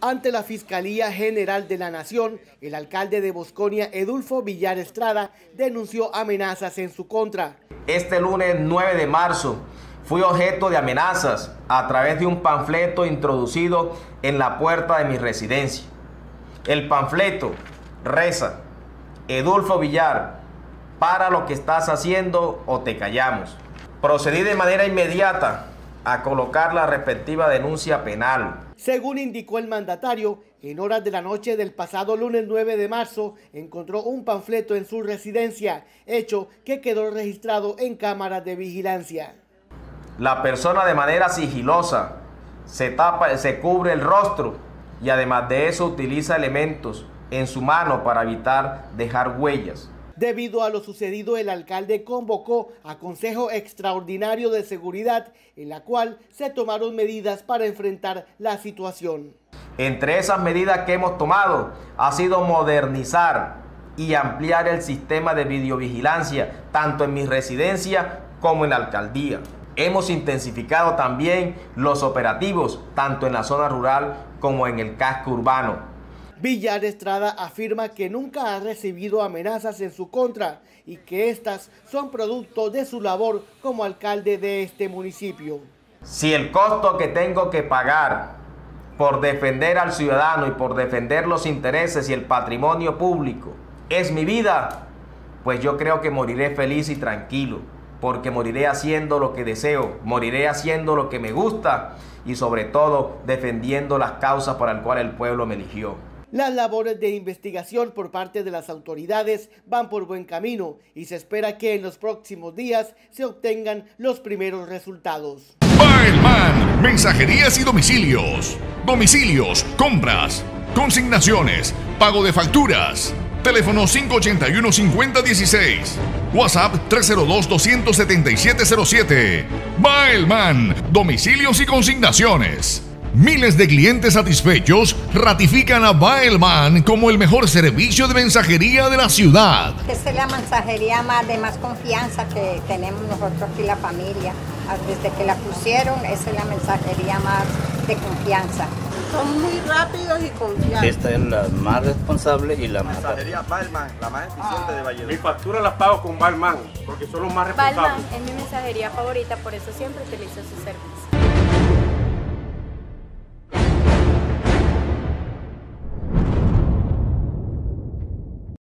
Ante la Fiscalía General de la Nación, el alcalde de Bosconia, Edulfo Villar Estrada, denunció amenazas en su contra. Este lunes 9 de marzo fui objeto de amenazas a través de un panfleto introducido en la puerta de mi residencia. El panfleto reza: Edulfo Villar, para lo que estás haciendo o te callamos. Procedí de manera inmediata a colocar la respectiva denuncia penal. Según indicó el mandatario, en horas de la noche del pasado lunes 9 de marzo encontró un panfleto en su residencia, hecho que quedó registrado en cámaras de vigilancia. La persona de manera sigilosa se cubre el rostro y además de eso utiliza elementos en su mano para evitar dejar huellas. Debido a lo sucedido, el alcalde convocó a Consejo Extraordinario de Seguridad, en la cual se tomaron medidas para enfrentar la situación. Entre esas medidas que hemos tomado ha sido modernizar y ampliar el sistema de videovigilancia, tanto en mi residencia como en la alcaldía. Hemos intensificado también los operativos, tanto en la zona rural como en el casco urbano. Villar Estrada afirma que nunca ha recibido amenazas en su contra y que estas son producto de su labor como alcalde de este municipio. Si el costo que tengo que pagar por defender al ciudadano y por defender los intereses y el patrimonio público es mi vida, pues yo creo que moriré feliz y tranquilo, porque moriré haciendo lo que deseo, moriré haciendo lo que me gusta y sobre todo defendiendo las causas para las cuales el pueblo me eligió. Las labores de investigación por parte de las autoridades van por buen camino y se espera que en los próximos días se obtengan los primeros resultados. Baelman, mensajerías y domicilios. Domicilios, compras, consignaciones, pago de facturas. Teléfono 581-5016. WhatsApp 302-27707. Baelman, domicilios y consignaciones. Miles de clientes satisfechos ratifican a Baelman como el mejor servicio de mensajería de la ciudad. Esta es la mensajería de más confianza que tenemos nosotros aquí, la familia. Desde que la pusieron, esa es la mensajería más de confianza. Son muy rápidos y confiables. Esta es la más responsable y la más... Mensajería Baelman, la más eficiente de Valledupar. Mi factura la pago con Baelman, porque son los más responsables. Baelman es mi mensajería favorita, por eso siempre utilizo su servicio.